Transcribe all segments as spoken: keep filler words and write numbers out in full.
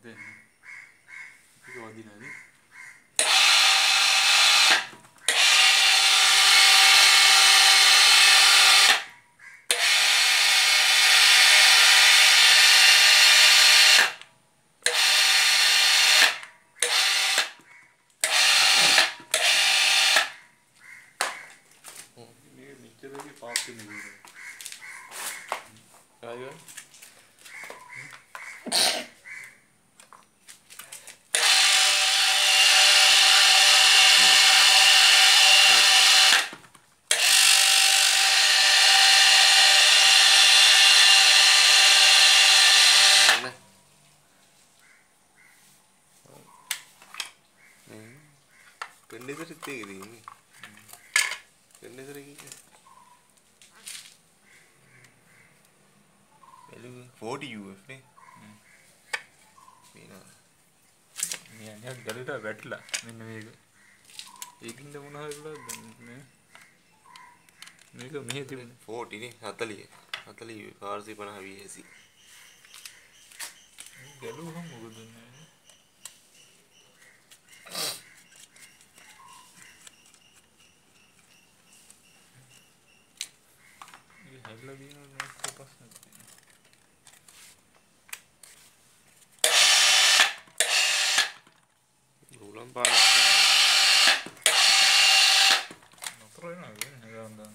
දෙන්න. ඒක වදිනවද? මේ මෙච්චරගේ පාත් වෙන්නේ. ආයෙත් Pendek itu ini. Pendek itu. Belum forty U F nih. Mina. මේ අනියක් ගලට වැටලා මෙන්න මේක. ඒකින්ද මොනවා වෙලා මේ මේක මෙහෙ තිබුණේ forty නේ forty. forty ෆාර්සි fifty V A C. ගැලුවම මොකද මේ? හැදලා දිනන නැත්නම් ප්‍රශ්නයක් තියෙනවා. Ulang පාර. නතර වෙනවා කියන්නේ හදාන්න.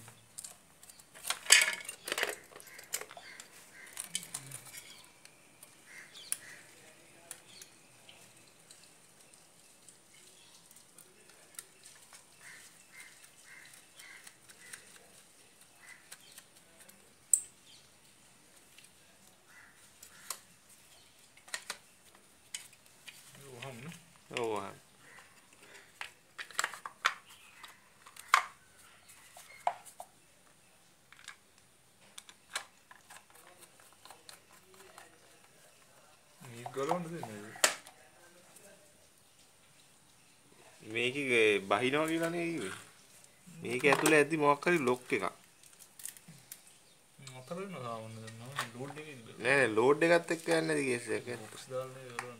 Oh. මේක ගලවන්නද නේද? මේකේ බහිනවා කියලා නේ කිව්වේ. මේක ඇතුලේ ඇද්දි මොකක් හරි ලොක් එකක්. නතර වෙනවා සාමාන්‍යයෙන් නම් ලෝඩ් එකේ ඉන්නේ. නෑ නෑ ලෝඩ් එකත් එක්ක යන්නේ නැති කේස් එකක්. බොක්ස් දාලා ගලවන්න.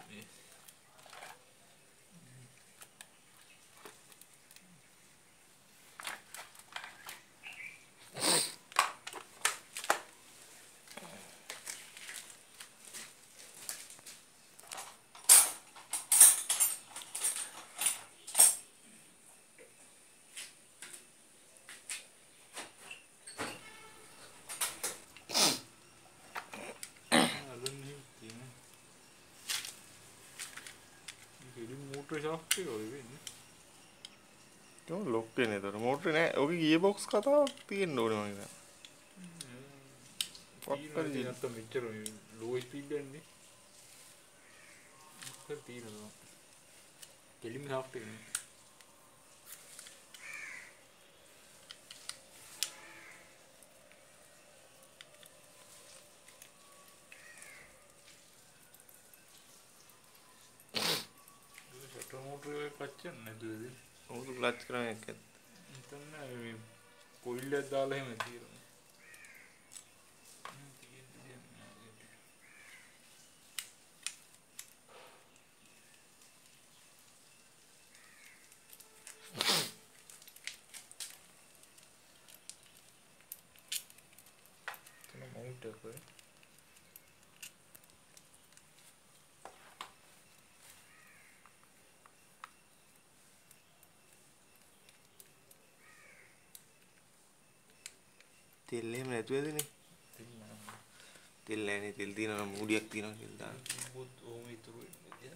ශාෆ්ට් එක වගේ වෙන්නේ. ඒක ලොක් වෙන්නේ ඒතර මෝටරේ නෑ. ඔගේ ගියර් බොක්ස් කතාවක් තියෙන්න ඕනේ මම හිතන්නේ. පක්කරි නැත්තම් මෙච්චර ලෝ ස්පීඩ් ගන්නේ. ඒක තියෙනවා. කෙලිම ශාෆ්ට් එක නේ. motor clutch නැතුවද? මොකද clutch කරන එක? එතන මේ කොයිල් එක දාලා එහෙම තියෙනවා. එතන මවුන්ට් එක කොහෙද? තෙල් එහෙම නැතුවද නේ? තෙල් නැහැ නේ. තෙල් තියෙනවා නම් මූඩියක් තියෙනවා කියලා දාන්න. බොත් ඕම ඉතුරු වෙන්නේ.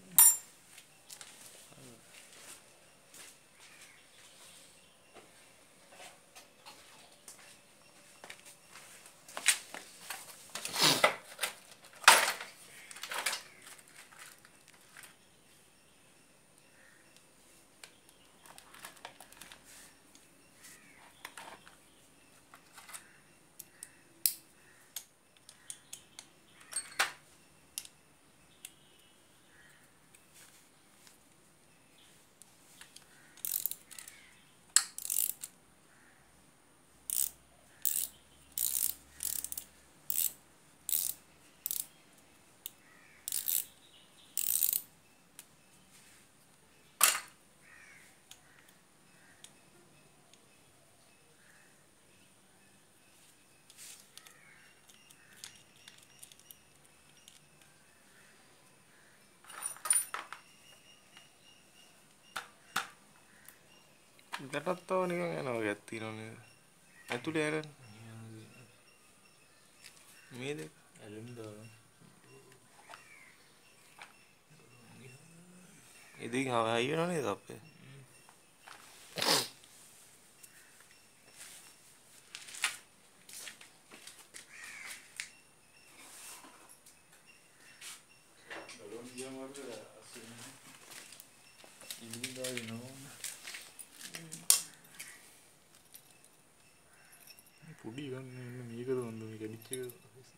දැටත් තව නිකන් යනවා වගේ තියෙනවනේ. ඇතුලේ ඇරෙන්න. මේ දෙක ඇලෙන්න දාලා. ඉතින් හයි වෙනව නේද අපේ? බලන්න ගියාම අර අස්සෙන් ඉන්නේ දායි නෝ. පුඩි ගන්න ඉන්න මේකද වන්ද මේ කැඩිච්ච එක.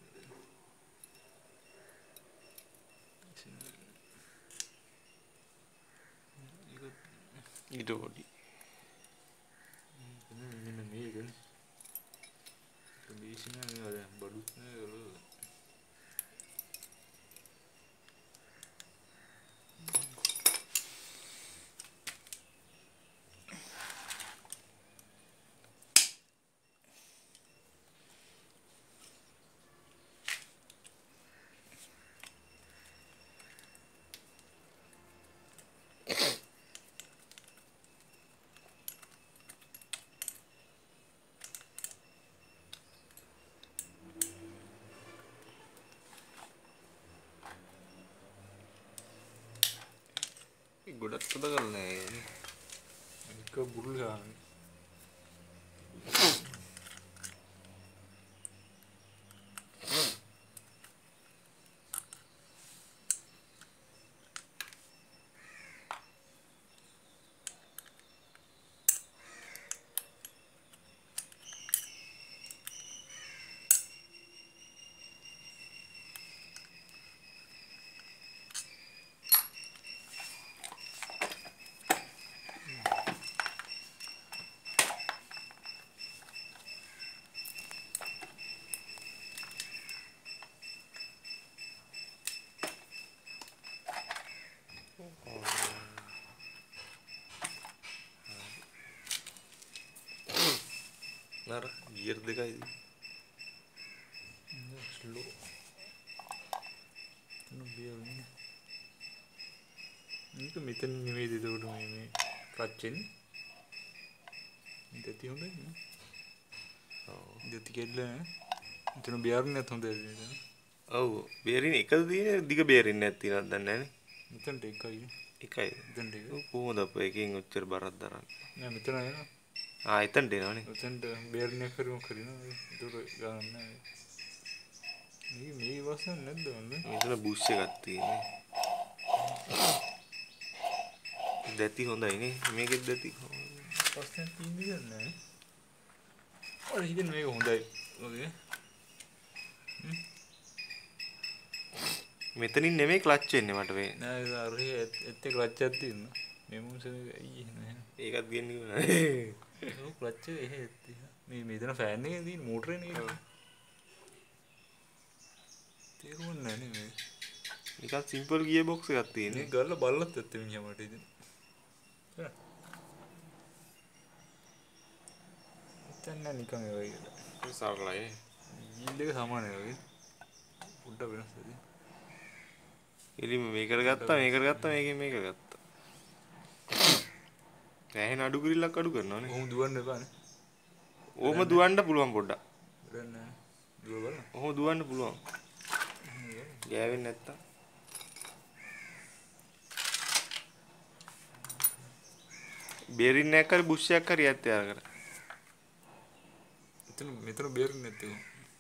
ඊට පොඩි. මෙන්න මේක. දේශනා අර බඩුත් නෑ වල. ගොඩක් තද කරලා නෑ. එක බුරුල් ගන්න. නර ගියර් දෙකයි ස්ලෝ නුඹියන්නේ මේක මෙතන නෙමෙයි දෙතකොට මේ මේ ක්ලච් එන්නේ ඉතින් හොඳයි නේ ඔව් ඉතින් කෙල්ල එතන බියරින් නැත් හොඳයි නේද ඔව් බියරින් එකද තියෙන්නේ දිග බියරින් නැත් තියෙනවද දන්නේ නැහැ නේ මෙතනට එකයි එකයි මෙතනට එක කොහොමද අපෝ එකෙන් ඔච්චර බරක් දරන්නේ නෑ මෙතන එනවා ආ එතනට එනවනේ මෙතනට බියරින් එක කරුම කරිනවා ඒක ගන්න නෑ මේ මේ වසන් නැද්ද වන්ද මෙතන බුෂ් එකක් තියෙන්නේ දැති හොඳයි නේ මේකෙත් දැති පස්සෙන් තියෙන්නේ නෑ ඔය හිතන්නේ මේක හොඳයි වගේ මෙතනින් නෙමෙයි ක්ලච් වෙන්නේ මට වෙන්නේ නෑ අර ඇත්තේ ක්ලච් එකක් තියෙනවා මේ මොන්සෙ අයියේ නෑ ඒකත් ගන්නේ නෑ ඒක ක්ලච් එක එහෙ ඇත්තේ මේ මෙතන ෆෑන් එකේ තියෙන මෝටරේ නේද තේරුම් නෑ නේ මේ නිකන් සිම්පල් ගියර් බොක්ස් එකක් තියෙන්නේ මේ ගල්ල බල්ලත් ඇත්තේ මිනිහා මට ඉතින් එතන නිකන් ඒ වගේ සරලයි ජීල් එක සමානයි වගේ පොඩ්ඩක් වෙනස් වෙයි එලිම මේකට ගත්තා මේකට ගත්තා මේකෙන් මේකට ගත්තා දැන් අඩු කිරිල්ලක් අඩු කරනවානේ කොහොම දුවන්න එපානේ ඕම දුවන්න පුළුවන් පොඩ්ඩක් වැඩක් නෑ දුව බලන්න ඔහොම දුවන්න පුළුවන් ගෑවෙන්නේ නැත්තම් බේරින් එකක් හරි බුෂ් එකක් හරි ඇත්තේ අරකට මෙතන මෙතන බේරින් නැත්තේ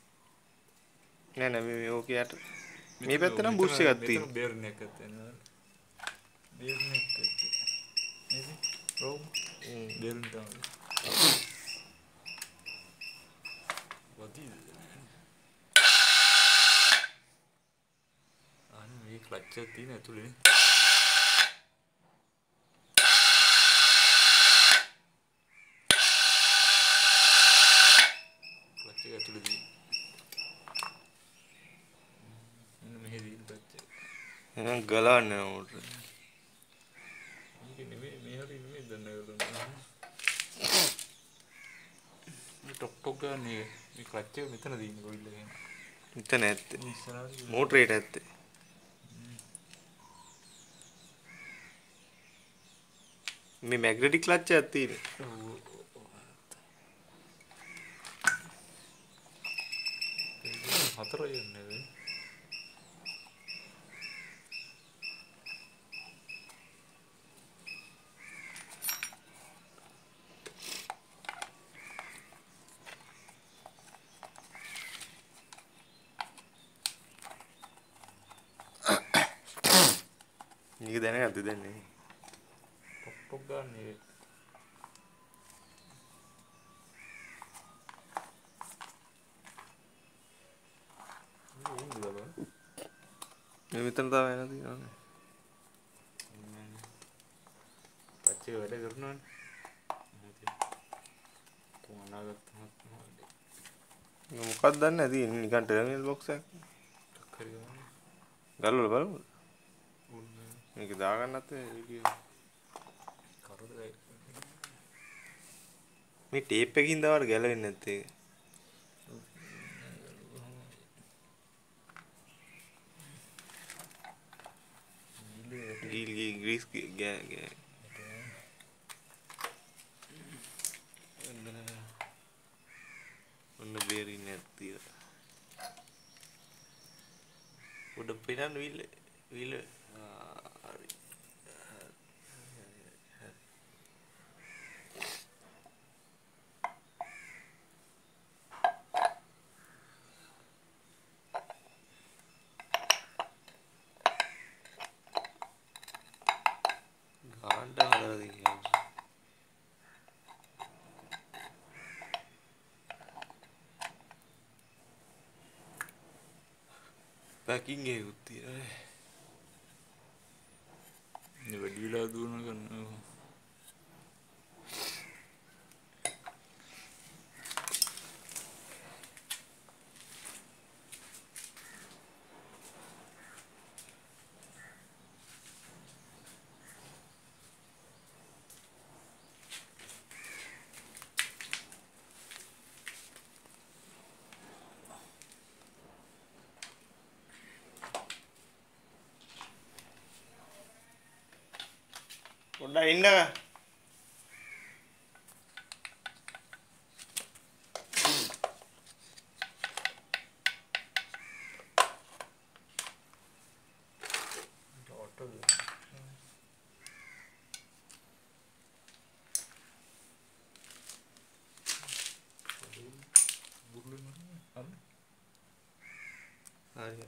නෑ නෑ මේ ඕකේ යට මේ පැත්තේ නම් බුෂ් එකක් තියෙනවා මෙතන බේරින් එකක් ඇත්තේ නේද බේරින් එකක් ඇත්තේ නේද රෝම් බේරින් තමයි වදී අනේ මේ ක්ලච් එක තියෙන ඇතුලේ ක්ලච් එක ඇතුලේ තියෙන මෙන්න මෙහෙදී ක්ලච් එක එහෙනම් ගලවන්න ඕනේ මේක නෙමෙයි මේ හරි නෙමෙයි දන්නේ මේ ටොක් ටොක් ගන්නේ මේ ක්ලච් එක මෙතන තියෙන්නේ කොයිල් එකේ මෙතන ඇත්තේ ඉස්සරහට මෝටරේට ඇත්තේ මේ මැග්නටික් ක්ලච් එකක් තියෙන්නේ. හතර යන්නේ. මේක දැනගත්තද දැන් නේ? ටොක් ටොක් ගන්න එක. මේ මෙතන තමයි එන තියෙන්නේ. පච්චේ වැඩ කරනවනේ. කොහොමනාගත්තම මොකක්ද දන්නේ නැති නිකන් ටර්මිනල් බොක්ස් එකක්. හරි ගමන්. ගලවලා බලමු. ඕනේ. මේක දාගන්නත් වීඩියෝ. කරදරයි. මේ ටේප් එකකින් දාවට ගැලවෙන්නේ නැත්තේ ඒක. ගිල් ගිල් ග්‍රීස් ගෑ ගෑ. ඔන්න බේරින්නේ නැති. උඩ පිනන් විල විල හරි. ගාන්ඩ හදලා දෙන්නේ. පැකින් එකකුත් තියෙනවා. මේ වැඩි වෙලා දුවන කරනවා. පොඩ්ඩක් ඉන්නක. හරි.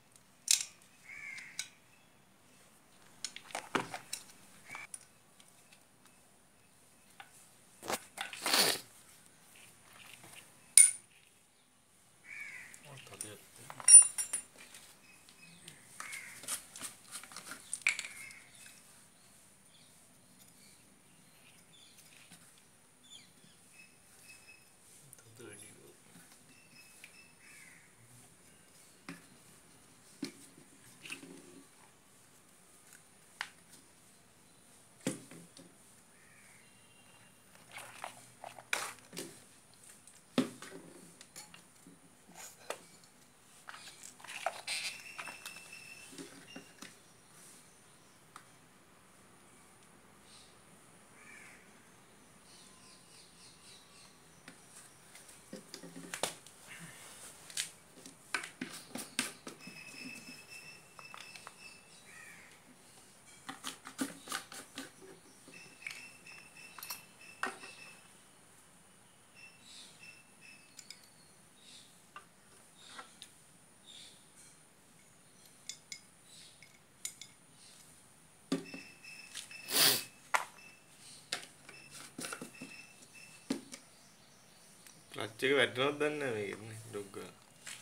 ක්ලච් එක වැටෙනවද දන්නේ නැහැ මේකනේ ඩොග් ගා.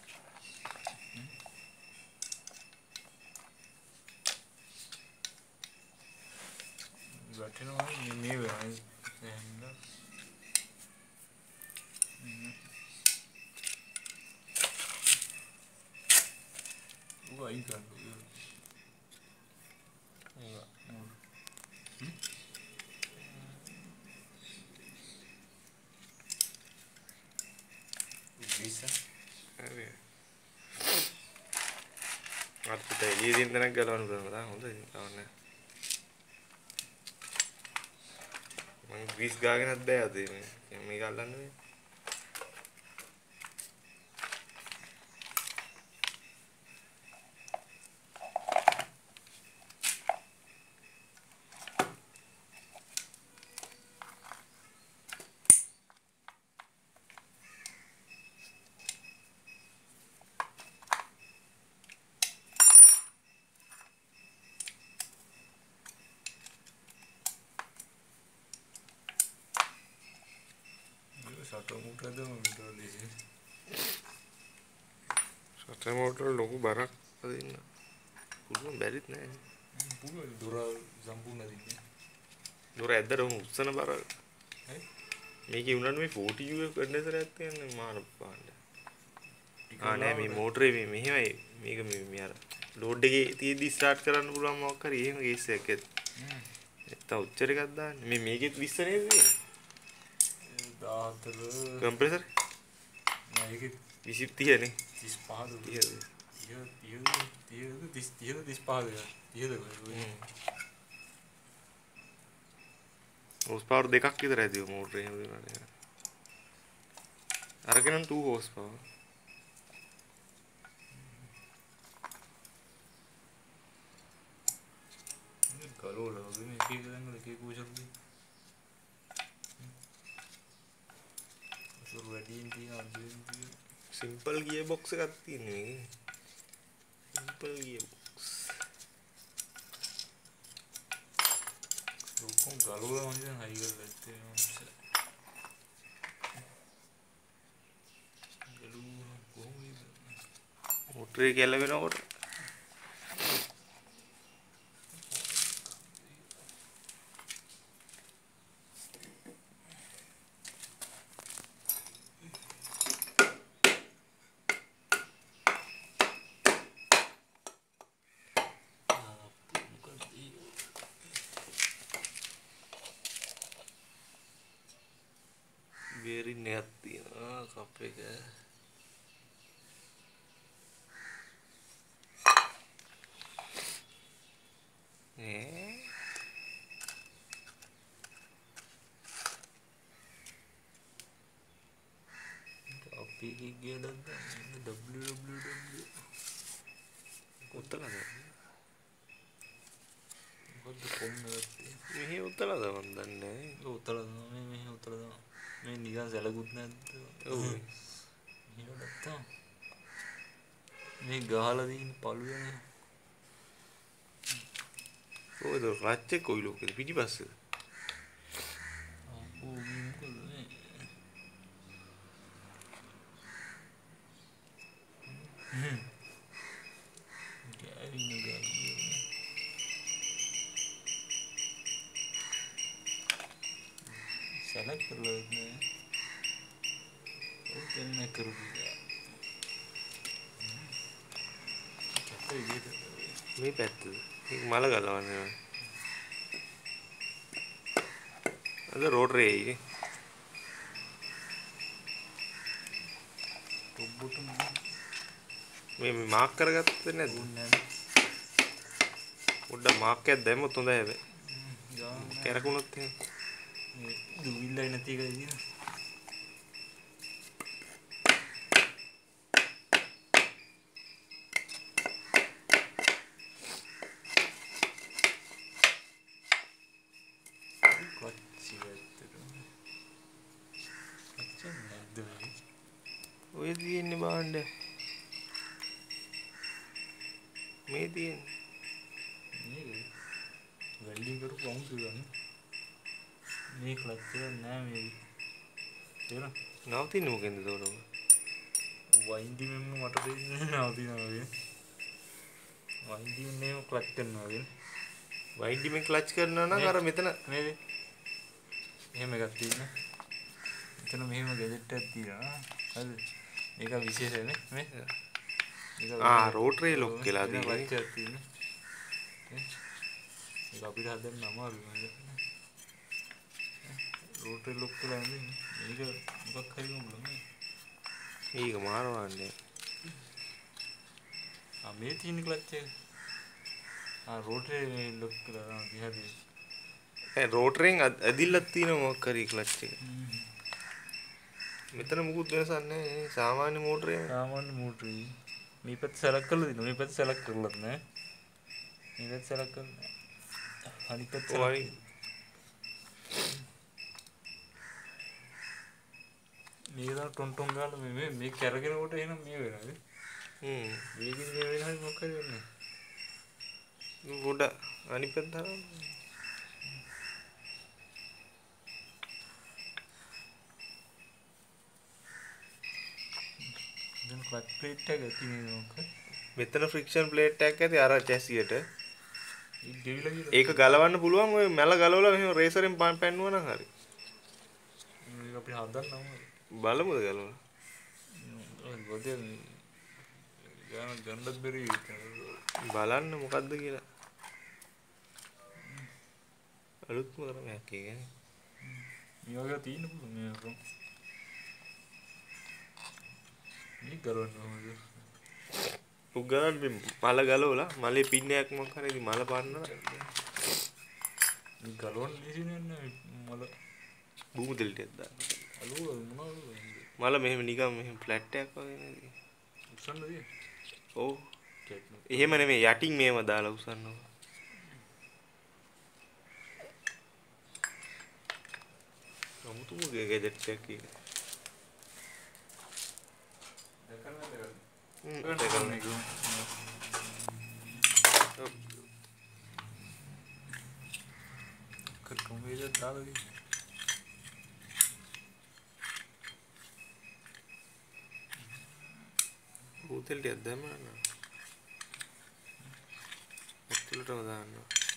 වැටෙනවා මේ මේ වෙයි. එහෙනම් වයි ගන්න. හරි. අත්පිට එළිය දින් තැනක් ගලවන්න පුළුවන් තා හොඳයි. කවන්නේ. ග්‍රීස් ගාගෙනත් බෑ අද මේ මේක අල්ලන්න වෙන්නේ. සටෝ මුටද මම දෙන්නේ. සටෝ මෝටර ලොකු බරක් අදින්න. පුළුවන් බැරිත් නෑ. පුළුවන් දොර සම්පූර්ණ දින්නේ. දොර ඇද්දට උස්සන බර. හරි. මේකේ උනන්න මේ ෆෝර්ටි යූ එෆ් කන්ඩෙන්සරයක් තියන්නේ මාන පාන්න. ආ නෑ මේ මෝටරේ මේ මෙහෙමයි මේක මේ මේ අර ලෝඩ් එකේ තියෙද්දි ස්ටාර්ට් කරන්න පුළුවන් මොකක් හරි එහෙම කේස් එකක් ඇත්. හ්ම්. නැත්නම් උච්චර එකක් දාන්න. මේ මේකෙත් විස්ස නේද තියෙන්නේ? දාහතර කම්ප්‍රෙසර් නෑ ඒකේ විසි තිහ නේ. තිස් පහද තිහද තිහ තිහද තිස් තිහද තිස් පහද තිහද කොහෙද? හෝස් පවර් දෙකක් විතර ඇති මෝටරේ එහෙම දෙනවා. අරගෙන two හෝස් පවර්. කලෝල වගේ මේක එක දඟල එකේ කුෂල්ද? සුර වැඩියෙන් තියනවා දෙන්නේ. සිම්පල් ගියර් බොක්ස් එකක් තියෙනවා මේකේ. Simple gear box. ලොකම් ගලෝල මම දැන් හයි කරලා ඉත්තේ. ගලෝල කොහොමද? මෝටරේ ගැලවෙනකොට බේරින් එකක් තියෙනවා කප් එක. ඈ අපි ගියද www උත්තලද? මොකද්ද කොම්මද? මෙහි උත්තලද මන් දන්නේ නැහැ. උත්තලද මේ මෙහි උත්තලද මේ නිකන් සැලකුත් නැද්ද? ඔව්. මේක නැත්තම් මේ ගහලා දින පළුවනේ. කොහෙද රච්ච කොයි ලෝකෙද පිටිපස්සේද? අපෝ මොකද මේ? හ්ම්. ගෑවින ගාවින. සැලක් කරලා නෑ. ඔය දෙන්න කරුවා. මේ පැත්තද? මේක මල ගලවන්නේ. අද රෝටරේ ඉන්නේ. ඔබට මේ මේ මාක් කරගත්තේ නැද්ද? පොඩ්ඩක් මාක් එකක් දැම්මොත් හොඳයි හැබැයි. කැරකුණොත් එහෙම. මේ දුවිල්ලයි නැති එකයි තියෙන. ඔය තියෙන්නේ බාණ්ඩ. මේ තියෙන්නේ. මේක වෙල්ඩින් කරපු වුන් ගන්න. මේ ක්ලච් එක නෑ මේ. තේරෙනවද? නවතින්නේ මොකෙන්ද තෝරව? වයින්ඩින් මෙන්න මට දෙන්නේ නවතිනවා වගේ. වයින්ඩින් නේම ක්ලච් කරනවා වගේ. වයින්ඩින් මේ ක්ලච් කරනවා නම් අර මෙතන මේ එහෙම එකක් තියෙනවා. මෙතන මෙහෙම ගැජට් එකක් තියෙනවා. හරිද? ඒක විශේෂනේ මේ. ආ රෝටරේ ලොක් කියලා තියෙනවා. තියෙන්නේ. ඒක අපිට හදන්න අමාරුයි. රෝටරේ ලොක් කරලා ඉන්නේ. මේක මොකක් හරි වුණා. මේක මාරවන්නේ. ආ මේ තියෙන ක්ලච් එක. ආ රෝටරේ ලොක් කරලා දිහාදී ඒ රෝටරෙන් ඇදිල්ලක් තියෙනවා මොකක් හරි ක්ලච් එක. මෙතන මුකුත් වෙනසක් නැහැ නේ සාමාන්‍ය මෝටරේ. සාමාන්‍ය මෝටරේ. මේ පැත්ත සෙලක්ට් කරලා දිනවා. මේ පැත්ත සෙලක්ට් කරලත් නැහැ. මේ පැත්ත සෙලක්ට් කරලා අනිත් පැත්ත ඔය මේක තමයි ටොන් ටොන් ගාලා මේ මේ කැරගෙනකොට එහෙනම් මේ වෙනවද? හ්ම්. මේකෙන් මේ වෙනවද මොකක් හරි වෙන්නේ. ගොඩ අනිත් පැත්ත දාන්න. දැන් ක්ලච් ප්ලේට් එක තියෙන්නේ මොකක්ද? මෙතන ෆ්‍රික්ෂන් ප්ලේට් එකක් ඇති අර චැසියට. ඒක ගෙවිලා ගිහලා. ඒක ගලවන්න පුළුවන් ඔය මැල ගලවලා මෙහෙම රේසරෙන් පෑන්නුවා නම් හරි. මේක අපි හදන්නම්. බලමුද ගලවලා? ඔය ගොඩේ ගාන ගන්නත් බැරි බලන්න මොකද්ද කියලා. අලුත්ම කරමයක් කියන්නේ. මේ වගේ තියෙන්න පුළුවන් මේක. මේ කරන්න ඕනද? උගලන් මේ මල ගලවලා මලේ පින්නයක් මොකක් හරි ඉතින් මල පාන්නලා. මේ ගලවන්න ලීසි නෑ මල. බූමු තෙල් ටිකක් දාන්න. අලුව මොනවද? මල මෙහෙම නිකන් මෙහෙම ෆ්ලැට් එකක් වගේ නේද? උස්සන්නද? ඔව්. එහෙම නෙමෙයි යටින් මේව දාලා උස්සන්නවා. අමුතුම ගැජට් එකක් ඒක. හ්ම් දෙකම එක. කම්පියුටර් දාලා දී. බෝතල් ටිකක් දැම්මම ඇතුළටම දාන්න.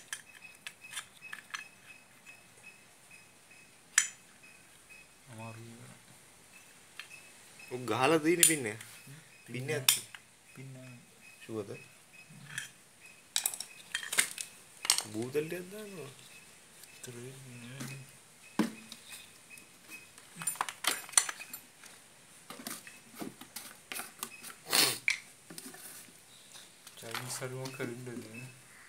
අමාරුයි. ඔක් ගහලා තියෙන පින්නේ. පින්නයක් පින්න ෂුවර්ද? බෝතල් ටිකක් දානවා. Chinese හරිම කරින්දනේ.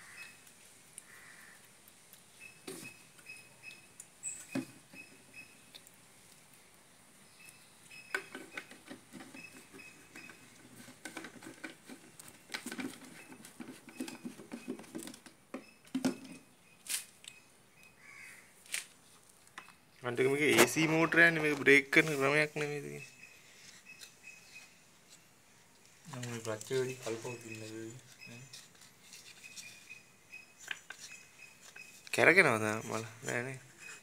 අන්තික මේක A C මෝටර් යන්නේ මේක බ්‍රේක් කරන ක්‍රමයක් නෙමෙයි තියෙන්නේ. නම් මේ ක්ලච් එක වැඩි කල්පව තින්නේ. කැරගෙනවද මල නෑ නේ.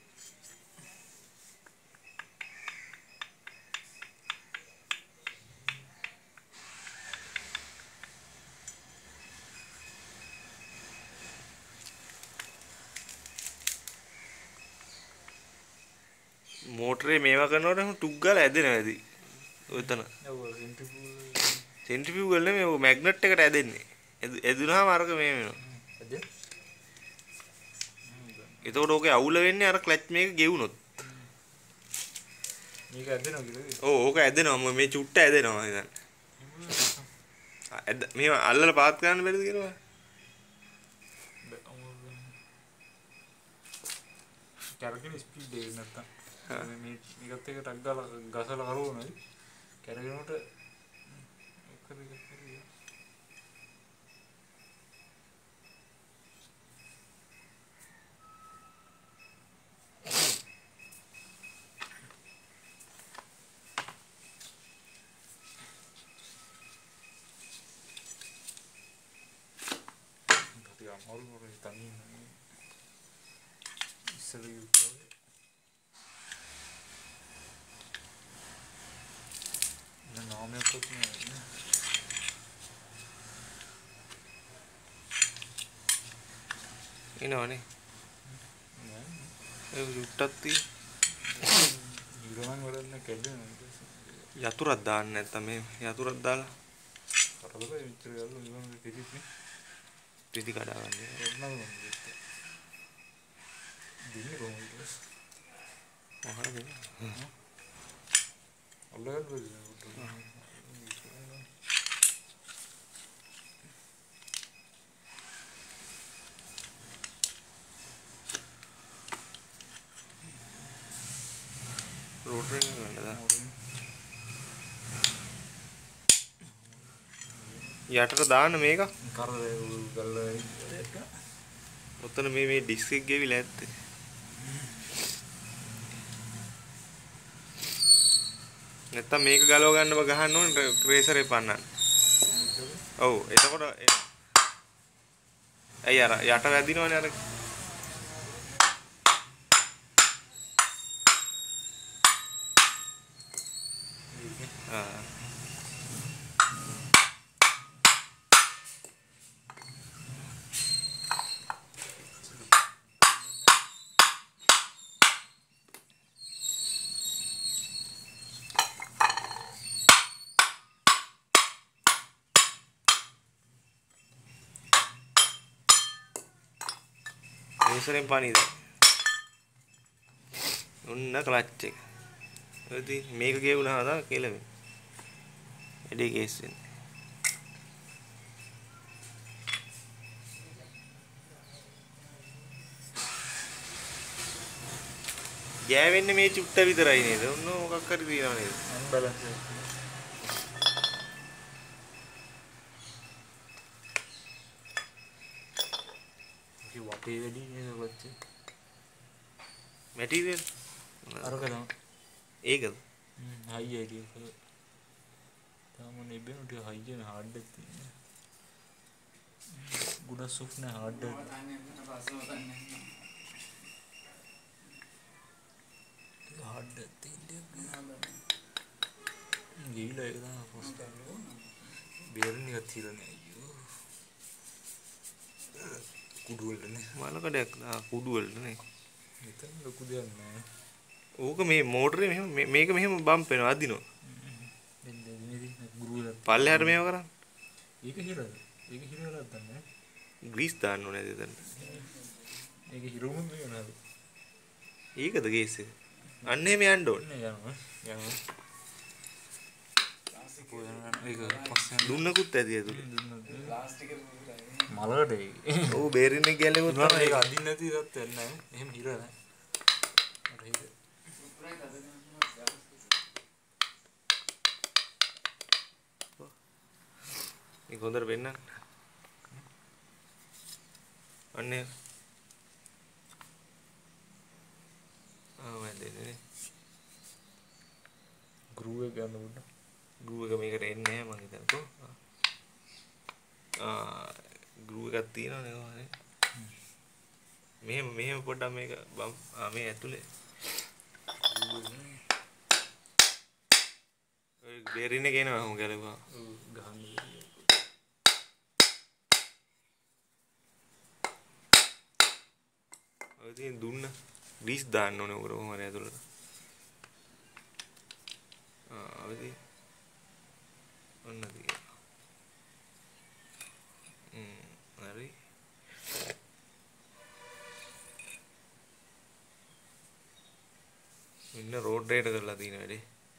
මෝටරේ මේවා කරනකොට ටුක් ගාලා ඇදෙනවා ඇති. ඔතන. ඔව් සෙන්ට්‍රිෆියුගල් සෙන්ට්‍රිෆියුගල් නෙමෙයි ඔය මැග්නට් එකට ඇදෙන්නේ. ඇදුනහම අරක මේ වෙනවා. ඇද? එතකොට ඕකේ අවුල වෙන්නේ අර ක්ලච් මේක ගෙවුනොත්. මේක ඇදෙනවා කියලා. ඔව් ඕක ඇදෙනවා මේ චුට්ට ඇදෙනවා ඉතින්. ඇද මේව අල්ලලා පාත් ගන්න බැරිද කියලා. කැරගෙන ස්පීඩ් එක නැත්තම් මේ මේකත් එක ටක් ගාලා ගසලා කරවනයි කැරගෙනකොට ඔක්කොම එක හරිය. tapi amor por el camino ඉස්සර යුතුය. නාමයක් තියෙනවා. එනවනේ. නෑ. ඒ උට්ටක් තියෙන. ඉරණම් වලන්න කැඩෙනවා. යතුරක් දාන්න නැත්තම් මේ යතුරක් දාලා කරලා විතර ගාලා ඉවරනේ පිටිත් නේ. පිටි කඩා ගන්න. එන්නම් දින්නේ කොහොමද? මොහොතද? අල්ලගන්න බැරිද? රෝටර් එක ගන්නද? යටට දාන්න මේක. කරේ ගල්ලා එක. ඔතන මේ මේ ඩිස්ක් එක ගෙවිලා ඇත්තේ. නැත්තම් මේක ගලව ගන්නව ගහන්න ඕනේ රේසරේ පන්නන්න. ඔව් එතකොට ඇයි අර යට වැදිනවනේ අර. ආ රේසරෙන් පණිද. ඔන්න ක්ලච් එක. ඉතින් මේක ගෙවුනහම තමයි කෙලවෙන්නේ. එඩේ කේස් වෙන්නේ. ගෑවෙන්නේ මේ චුට්ට විතරයි නේද? ඔන්න මොකක් හරි තියෙනව නේද? අන්බැලන්ස් එක. ඒ වටේ වැඩි නේද කොච්චර? මැටීරියල් අරක තමයි. ඒකද? හ්ම් හයි එක. තාම නෙබෙන ටික හයි එක හાર્ඩ් එක තියෙනවා. ගුණ සුෆ් නේ හાર્ඩ් එක. හાર્ඩ් එක තියෙන්නේ. ගිහිලා ඒක තමයි ෆස්ට් ටයිම්. බේරන් එක තිරනේ අයියෝ. කුඩු වලනේ. මල කඩයක් ආ කුඩු වලට නේ. මෙතන ලොකු දෙයක් නෑ. ඕක මේ මෝටරේ මෙහෙම මේක මෙහෙම බම්ප් වෙනවා අදිනවා. දැන් දැන් ඉතින් ගුරු වල පල්ලෙහාට මේව කරන්න. ඒක හිරද? ඒක හිරවලක් දන්නේ. ග්‍රීස් දාන්න ඕනේ නේද එතන? ඒක හිරුම වෙනවද? ඒකද ගේස් එක. අන්න එහෙම යන්න ඕනේ. යනවා. යනවා. ඒක පස්සේ දුන්නකුත් ඇති ඇතුලේ. ප්ලාස්ටික් මලකට ඒක. ඔව් බේරින් එක ගැලෙවුවොත් තමයි තමයි ඒක අදින්න නැති තත්ත්වයක් නෑ. එහෙම හිර නෑ. අර ඒක. මේ හොඳට වෙන්න. අන්නේ. ආ වැදෙන්නේ. ගෲ එක ගන්න උඩ. ගෲ එක මේකට එන්නේ නැහැ මං හිතනකෝ. ආ ගෲ එකක් තියෙනවනේ කොහොමද? මෙහෙම මෙහෙම පොඩ්ඩක් මේක ආ මේ ඇතුලේ. ඔය බේරින් එක එනවා මම ගැලුවා. ඔව් ගහන්න. ඔය තියෙන දුන්න ග්‍රීස් දාන්න ඕනේ උගර කොහමද ඇතුලට. ආ අවදි. ඔන්න තියෙනවා. හ්ම් හරි. ඉන්න රෝඩ් රේට කරලා තියෙන වැඩේ.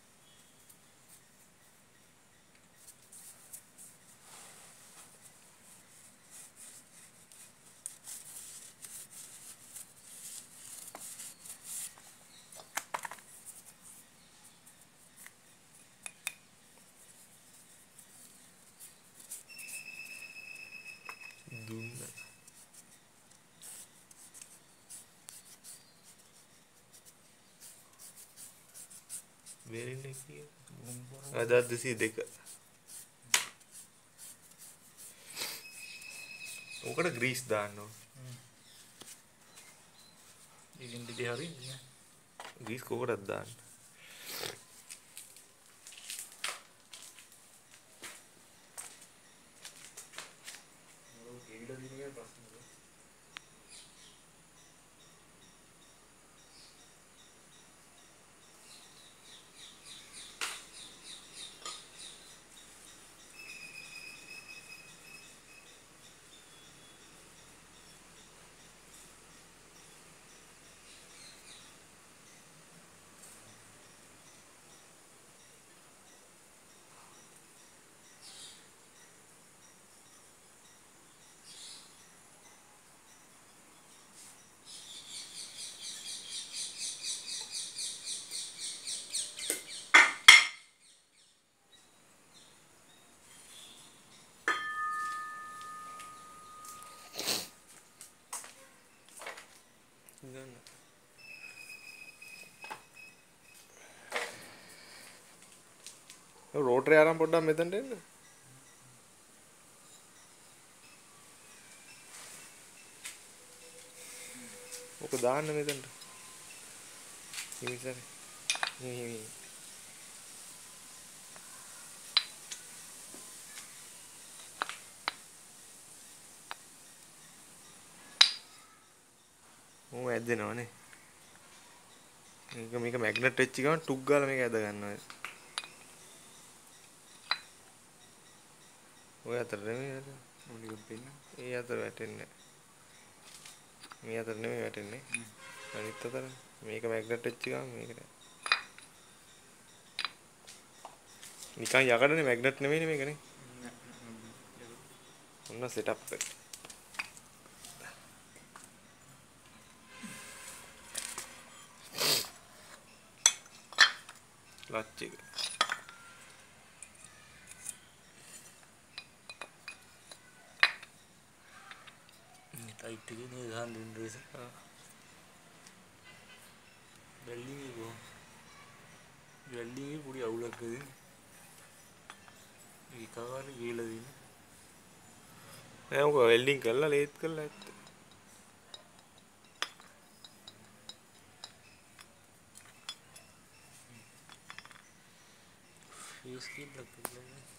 දුන්න බේරින් එක කිය අද දෙසිය දෙක ඕකට ග්‍රීස් දාන්න ඕන ඉතින් දෙදී හරි නේ ග්‍රීස් කොකටද දාන්න ඒකට දින එක ප්‍රශ්නද රෝටරේ ආරම් පොඩ්ඩක් මෙතනට එන්න. ඔක දාන්න මෙතනට. හිමිසරේ. හිමි හිමි. ඕ ඇද්දෙනවනේ. මේක මේක මැග්නට් වෙච්ච ගමන් ටුක් ගාලා මේක ඇද ගන්නවා. ඔය අතර නෙමෙයි අර. මොනිකම් පෙන්න. ඒ අතර වැටෙන්නේ. මේ අතර නෙමෙයි වැටෙන්නේ. අනිත් අතර මේක මැග්නට් වෙච්ච ගමන් මේකට. නිකන් යකඩනේ මැග්නට් නෙමෙයිනේ මේකනේ. ඔන්න සෙටප් එක. ලච් එක. ටයිට් එකේ නේ ගහන්න දෙන්න රේස. වෙල්ඩින් එක කොහොම? වෙල්ඩින් එකේ පොඩි අවුලක් ගදින්. ඒක කවර ගිහලා දින. නෑ උක වෙල්ඩින් කරලා ලේත් කරලා ඇත්ත. ෆේස් කීප් ලක් කරලා.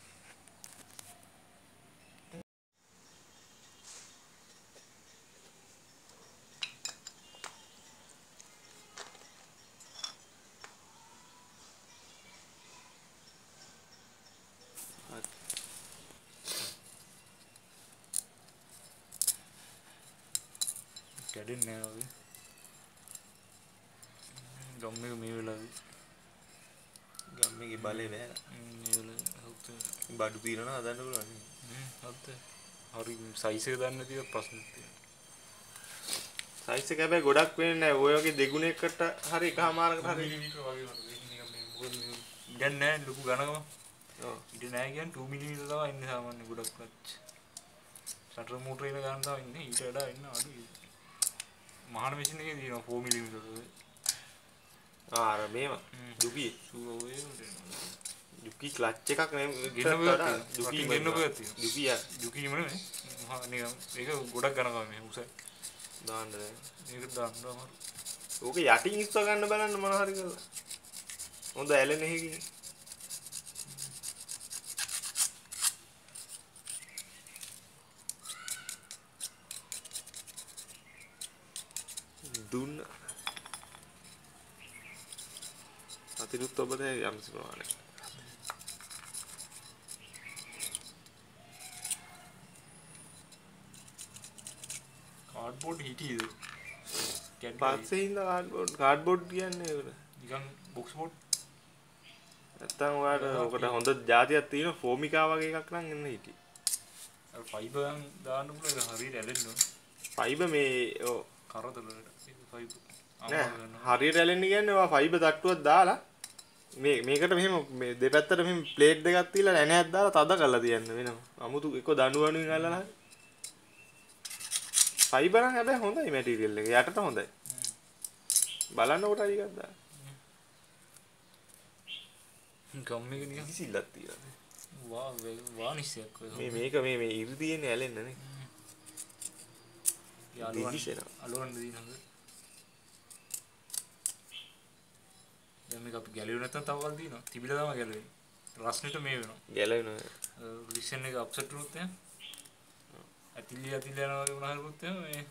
කැඩෙන්නේ නැහැ වගේ. ගම් එක මේ වෙලාවේ ගම් එකේ බලේ නැහැ. මේ වෙලාවේ හවුත් බඩු පීරනවා හදන්න පුළුවන් නේ. හ්ම් හවුත් හරි සයිස් එක දන්නේ නැතිව ප්‍රශ්නෙත් තියෙනවා. සයිස් එක හැබැයි ගොඩක් වෙන්නේ නැහැ. ඔය වගේ දෙගුණයකට හරි එකමාරකට හරි මිලිමීටර වගේ වගේ නිකන් මේ මොකද මේ ඉඩක් නැහැ ලොකු ඝනකම. ඔව්. ඉඩ නැහැ කියන්නේ two මිලිමීටර තමයි ඉන්නේ සාමාන්‍ය ගොඩක් ක්ලච්. සටර් මෝටර් එක ගන්න තමයි ඉන්නේ. ඊට වඩා ඉන්න අඩුයි. මහාන මැෂින් එකේ තියෙනවා four මිලිමීටර. ආ අර මේව දුකී සූ ඔය දුකී ක්ලච් එකක් නෙමෙයි ගෙන්නපුවා දුකී ගෙන්නපුවා තියෙනවා. දුකී යා දුකීම නෙමෙයි. මහා නිකන් ඒක ගොඩක් ඝනකම මේ උස. දාන්න දැන්. මේක දාන්න අමාරු. ඕක යටින් ඉස්ස ගන්න බලන්න මොන හරි කරලා. හොඳ ඇලෙන එකකින්. දුන්න. අතිනුත් ඔබ දැන් යම්සි ප්‍රමාණයක්. කාඩ්බෝඩ් හිටියද? පස්සේ ඉඳලා කාඩ්බෝඩ් කාඩ්බෝඩ් කියන්නේ ඒකට. නිකන් බොක්ස් බෝඩ්. නැත්තම් ඔයාලට ඔකට හොඳ જાතියක් තියෙන ෆෝමිකා වගේ එකක් නම් එන්න හිටියේ. අර ෆයිබර් දාන්න පුළුවන් ඒක හරියට ඇලෙන්න ඕන. ෆයිබර් මේ ඔව් කරදර වලට ඒක ෆයිබර්. නෑ හරියට ඇලෙන්න කියන්නේ ඔයා ෆයිබර් තට්ටුවක් දාලා මේ මේකට මෙහෙම මේ දෙපැත්තට මෙහෙම ප්ලේට් දෙකක් තියලා නැණයක් දාලා තද කරලා තියන්න වෙනවා. අමුතු එක දඬු වණුවෙන් අල්ලලා ෆයිබර් නම් හැබැයි හොඳයි මැටීරියල් එක. යටට හොඳයි. බලන්න කොට හරි එකක් දාන්න. ගම් එක නිකන් කිසිල්ලක් තියලා. වා වානිෂයක් ඔය. මේ මේක මේ මේ ඉරි තියෙන්නේ ඇලෙන්න නේ. යාළුවන් අලුවන් දිනනද? දැන් මේක අපි ගැලුවේ නැත්නම් තව කල් දිනනවා. තිබිලා තමයි ගැලුවේ. රස්නෙට මේ වෙනවා. ගැලවෙනවා. රිෂන් එක අප්සෙට් වුණොත් එහෙනම් ඇතිලි ඇතිලි යනවා වගේ මොනවා හරි වුණොත් එහෙනම් මේ